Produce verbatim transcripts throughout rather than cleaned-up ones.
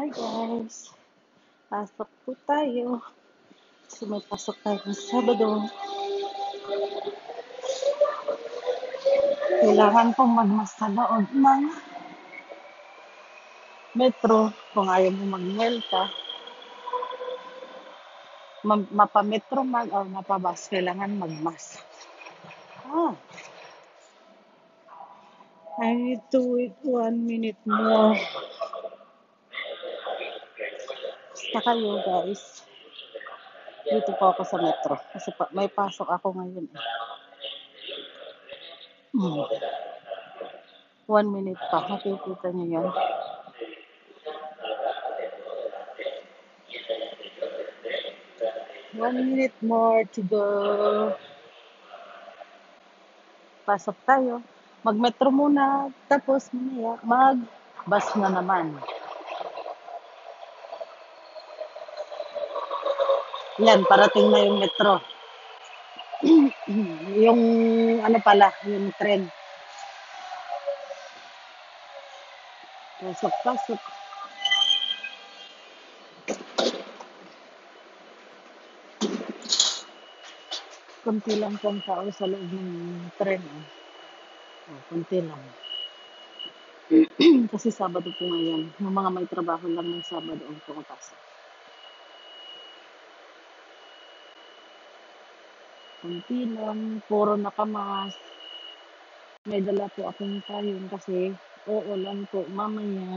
Hi guys, pasok po tayo. Kasi may pasok tayo ng Sabado. Kailangan kong magmas sa loob ng metro. Kung ayaw mo mag-mail ka, ma- mapametro man o mapabas, kailangan magmas. Ah, I need to wait one minute more. Basta kayo guys. Dito po ako sa metro. Kasi pa, may pasok ako ngayon. Hmm. One minute pa. Nakikita niyo yan. One minute more to go. Pasok tayo. Mag-metro muna. Tapos mamaya mag-bus na naman. Yan, parating na yung metro. Yung ano pala, yung tren. Pasok, pasok. Kunti lang pong tao sa loob ng tren. Eh. Oh, kunti lang. Kasi Sabado po ngayon. Yung mga may trabaho lang ng Sabado ang pumapasok. Kunti lang, puro nakamas. May dala po akong payong kasi oo lang po mamaya.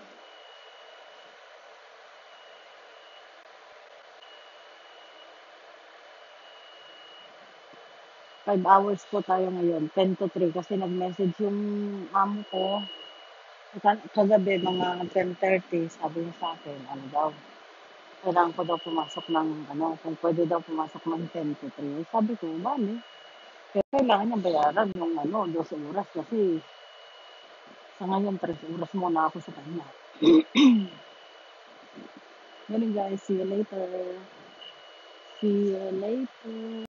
Five hours po tayo ngayon, ten to three kasi nag-message yung amo ko. Ka- Kagabi, mga ten thirty, sabi niya sa akin, ano daw, kailangan ko daw pumasok ng, ano, kung pwede daw pumasok ng ten to three. Sabi ko, bali. Pero kailangan niya bayaran yung, ano, twelve oras kasi sa ngayon, three oras muna ako sa kanya. Ganun guys, see you later. See you later.